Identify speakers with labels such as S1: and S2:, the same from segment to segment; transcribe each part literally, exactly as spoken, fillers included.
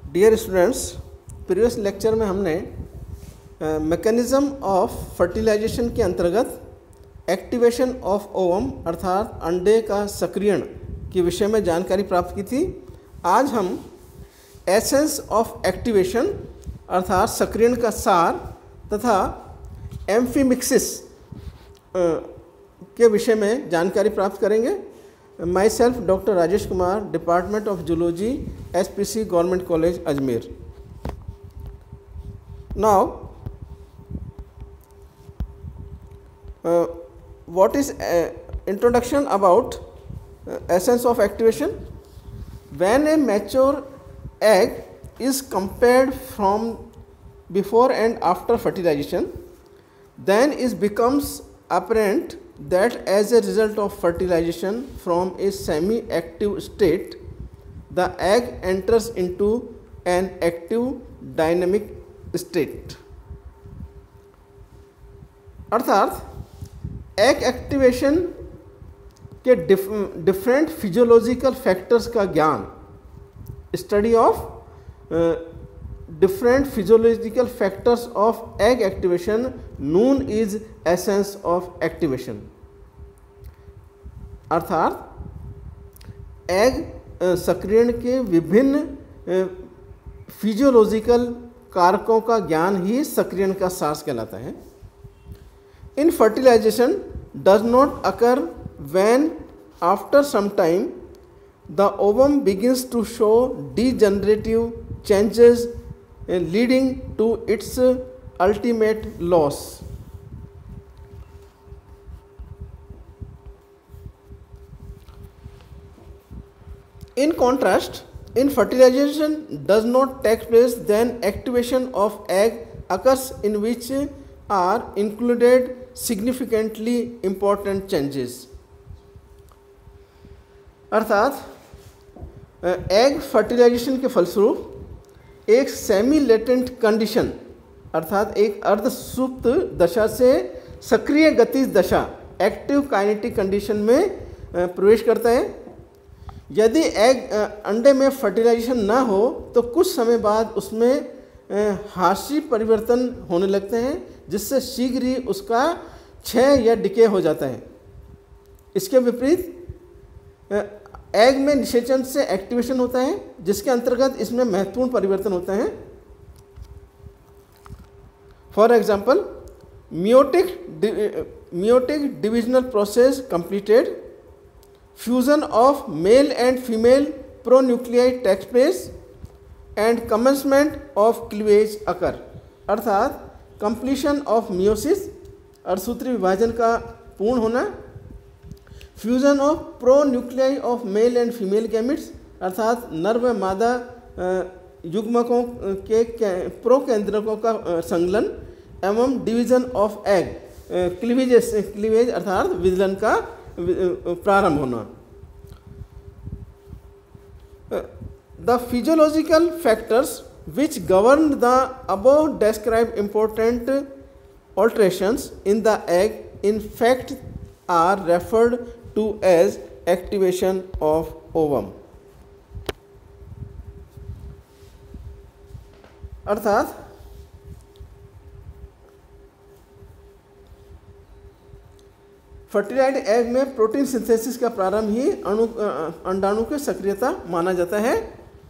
S1: Dear students, previous lecture में हमने mechanism of fertilisation के अंतर्गत एक्टिवेशन ऑफ ओवम अर्थात अंडे का सक्रियण के विषय में जानकारी प्राप्त की थी। आज हम एसेंस ऑफ एक्टिवेशन अर्थात सक्रियण का सार तथा एम्फीमिक्सिस के विषय में जानकारी प्राप्त करेंगे। Myself doctor Rajesh Kumar, department of zoology, S P C government college Ajmer. Now what is uh, introduction about uh, essence of activation. When a mature egg is compared from before and after fertilization, then it becomes apparent that as a result of fertilization from a semi-active state, the egg enters into an active dynamic state. अर्थात egg activation के different physiological factors का ज्ञान, study of different physiological factors of egg activation noon is essence of activation. अर्थात egg सक्रियण के विभिन्न physiological कारकों का ज्ञान ही सक्रियण का सार कहलाता है। In fertilization does not occur when after some time the ovum begins to show degenerative changes leading to its ultimate loss. In contrast, in fertilization does not take place, then activation of egg occurs in which are included significantly important changes. अर्थात egg fertilisation के फलस्वरूप एक semi latent condition अर्थात एक अर्धसुप्त दशा से सक्रिय गतिज दशा एक्टिव काइनेटिक कंडीशन में प्रवेश करता है। यदि एग अंडे में फर्टिलाइजेशन ना हो तो कुछ समय बाद उसमें हार्शी परिवर्तन होने लगते हैं, जिससे शीघ्र ही उसका क्षय या डिके हो जाता है। इसके विपरीत एग में निषेचन से एक्टिवेशन होता है, जिसके अंतर्गत इसमें महत्वपूर्ण परिवर्तन होते हैं। For example, meiotic meiotic divisional process completed, fusion of male and female pronuclei takes place and commencement of cleavage occur. अर्थात कंप्लीशन ऑफ मियोसिस अर्धसूत्री विभाजन का पूर्ण होना, fusion of pronuclei of male and female gametes अर्थात नर व मादा युग्मकों के प्रो केंद्रकों का संलग्न एवं division of egg cleavage cleavage अर्थात विदलन का प्रारंभ होना। The physiological factors which govern the above described important alterations in the egg in fact are referred to as activation of ovum. अर्थात फर्टिलाइज्ड एग में प्रोटीन सिंथेसिस का प्रारंभ ही अणु अंडाणु की सक्रियता माना जाता है।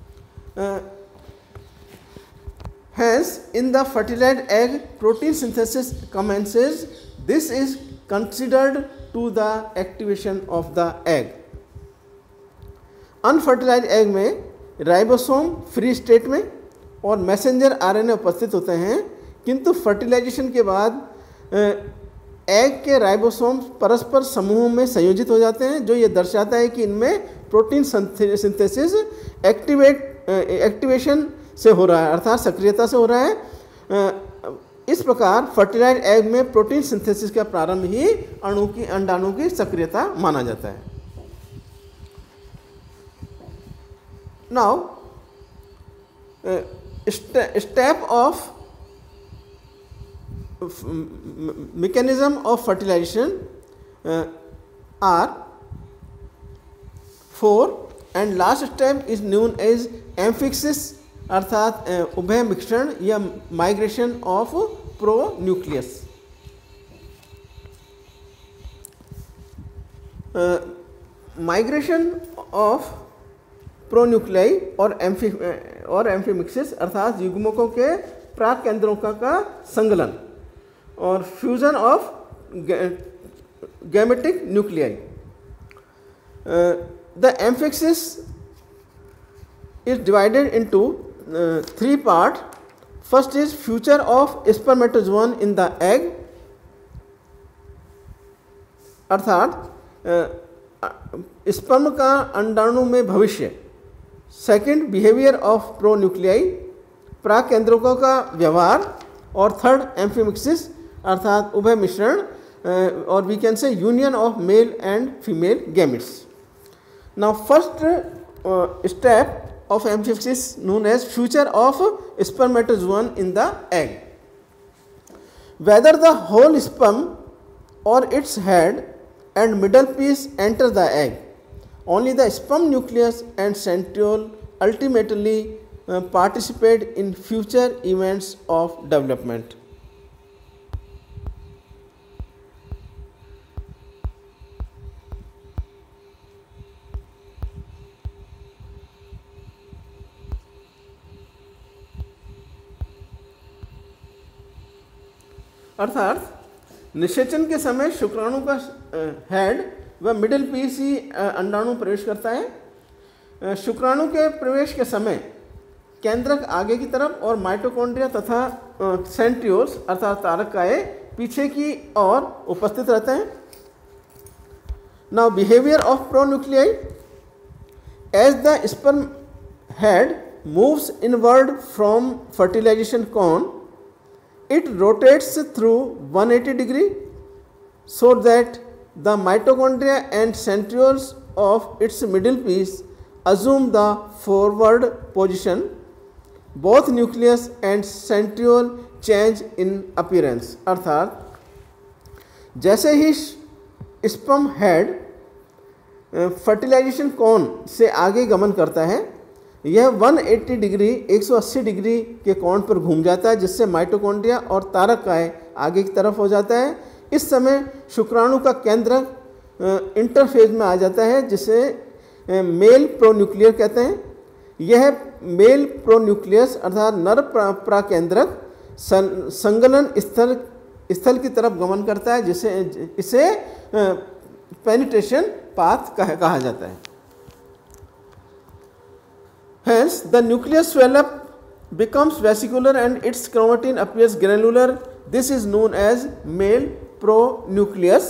S1: Hence, in the fertilized egg, protein synthesis commences. This is considered to the activation of the egg. Unfertilized egg में राइबोसोम फ्री स्टेट में और मैसेंजर आरएनए उपस्थित होते हैं, किंतु फर्टिलाइजेशन के बाद एग के राइबोसोम परस्पर समूहों में संयोजित हो जाते हैं, जो ये दर्शाता है कि इनमें प्रोटीन सिंथेसिस एक्टिवेट एक्टिवेशन से हो रहा है अर्थात सक्रियता से हो रहा है। इस प्रकार फर्टिलाइज्ड एग में प्रोटीन सिंथेसिस का प्रारंभ ही अणु की अंडाणु की सक्रियता माना जाता है। Now step of mechanism of fertilization uh, are four, and last step is known as emphysis अर्थात उभय मिश्रण या migration of pronucleus. Migration of pronuclei और एम्फी और एम्फीमिक्सिस अर्थात युग्मकों के प्राक केंद्रों का, का संगलन और fusion of gametic nuclei. The amphimixis is divided into uh, three parts. First is future of spermatozoon in the egg, अर्थात स्पर्म का अंडाणु में भविष्य। सेकंड बिहेवियर ऑफ प्रोन्यूक्लियाई, प्राक केंद्रकों का व्यवहार। और थर्ड एम्फीमिक्सिस अर्थात उभय मिश्रण और we can say union of male and female gametes. Now first step of amphipsis known as future of spermatozoon in the egg. Whether the whole sperm or its head and middle piece enter the egg, only the sperm nucleus and centriole ultimately uh, participate in future events of development. अर्थात निषेचन के समय शुक्राणु का head व middle piece ही अंडाणु प्रवेश करता है। शुक्राणु के प्रवेश के समय केंद्रक आगे की तरफ और माइटोकॉन्ड्रिया तथा सेंट्रियोल्स अर्थात तारकाएं पीछे की ओर उपस्थित रहते हैं। Now behaviour of pronuclei, as the sperm head moves inward from fertilisation cone, it rotates through one hundred eighty degree so that the mitochondria and centrioles of its middle piece assume the forward position. Both nucleus and centriole change in appearance. अर्थात जैसे ही sperm head fertilisation cone से आगे गमन करता है, यह एक सौ अस्सी डिग्री एक सौ अस्सी डिग्री के कोण पर घूम जाता है, जिससे माइटोकॉन्ड्रिया और तारकाएं आगे की तरफ हो जाता है। इस समय शुक्राणु का केंद्र इंटरफेज में आ जाता है, जिसे मेल प्रोन्यूक्लियर कहते हैं। यह मेल प्रोन्यूक्लियस अर्थात नर प्राकेंद्रक संगलन स्थल स्थल की तरफ गमन करता है, जिसे इसे पेनिट्रेशन पाथ कहा जाता है। Hence, the nucleus swell up, becomes vesicular and its chromatin appears granular. This is known as male pronucleus.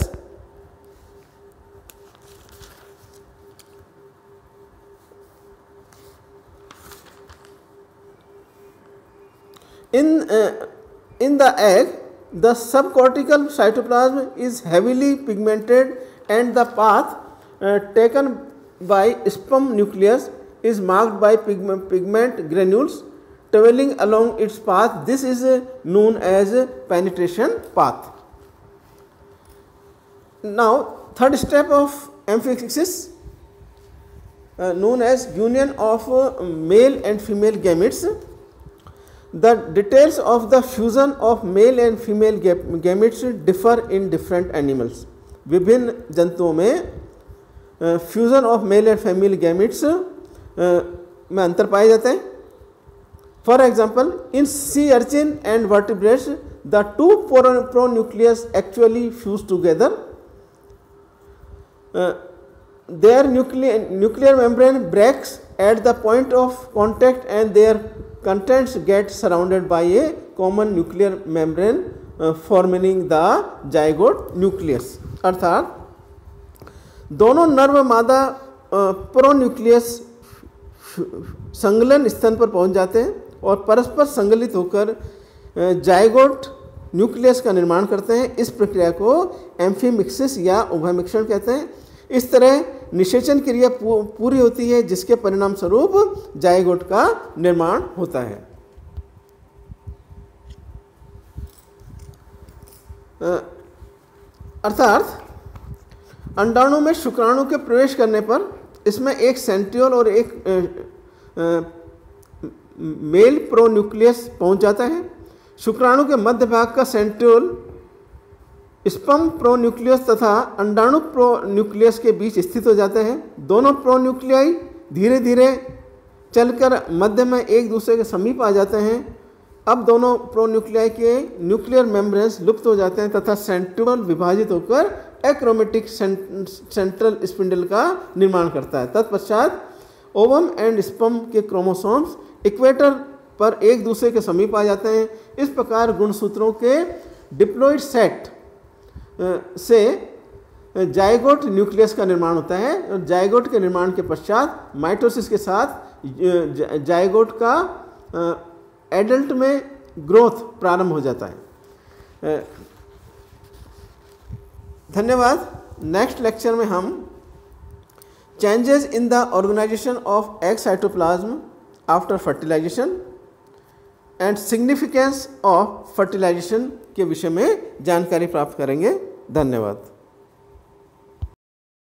S1: In, uh, in the egg, the subcortical cytoplasm is heavily pigmented and the path uh, taken by sperm nucleus is marked by pigment, pigment granules traveling along its path. This is uh, known as uh, penetration path. Now, third step of amphiphysis uh, known as union of uh, male and female gametes. The details of the fusion of male and female gametes differ in different animals. विभिन्न जंतुओं में fusion of male and female gametes में अंतर पाए जाते हैं. For example, in sea urchin and vertebrates the two pronucleus actually fuse together. Their nuclear, nuclear membrane breaks at the point of contact and their contents get surrounded by a common nuclear membrane uh, forming the zygote nucleus. अर्थात दोनों नर व मादा pronucleus संगलन स्थान पर पहुंच जाते हैं और परस्पर संगलित होकर जाइगोट न्यूक्लियस का निर्माण करते हैं. इस प्रक्रिया को एम्फीमिक्सिस या उभयमिश्रण कहते हैं. इस तरह निषेचन क्रिया पूरी होती है, जिसके परिणाम स्वरूप जाइगोट का निर्माण होता है. अर्थात अंडाणु में शुक्राणु के प्रवेश करने पर इसमें एक सेंट्रियोल और एक मेल प्रोन्यूक्लियस पहुंच जाता है। शुक्राणु के मध्य भाग का सेंट्रियोल स्पर्म प्रोन्यूक्लियस तथा अंडाणु प्रोन्यूक्लियस के बीच स्थित हो जाता है। दोनों प्रोन्यूक्लियाई धीरे धीरे चलकर मध्य में एक दूसरे के समीप आ जाते हैं। अब दोनों प्रोन्यूक्लियाई के न्यूक्लियर मेम्ब्रेन्स लुप्त हो जाते हैं तथा सेंट्रियोल विभाजित होकर एक्रोमेटिक सेंट्रल स्पिंडल का निर्माण करता है। तत्पश्चात ओवम एंड स्पर्म के क्रोमोसोम्स इक्वेटर पर एक दूसरे के समीप आ जाते हैं। इस प्रकार गुणसूत्रों के डिप्लॉइड सेट से जाइगोट न्यूक्लियस का निर्माण होता है और जाइगोट के निर्माण के पश्चात माइटोसिस के साथ जाइगोट का एडल्ट में ग्रोथ प्रारंभ हो जाता है। धन्यवाद। नेक्स्ट लेक्चर में हम changes in the organisation of egg cytoplasm after fertilisation and significance of fertilisation के विषय में जानकारी प्राप्त करेंगे। धन्यवाद।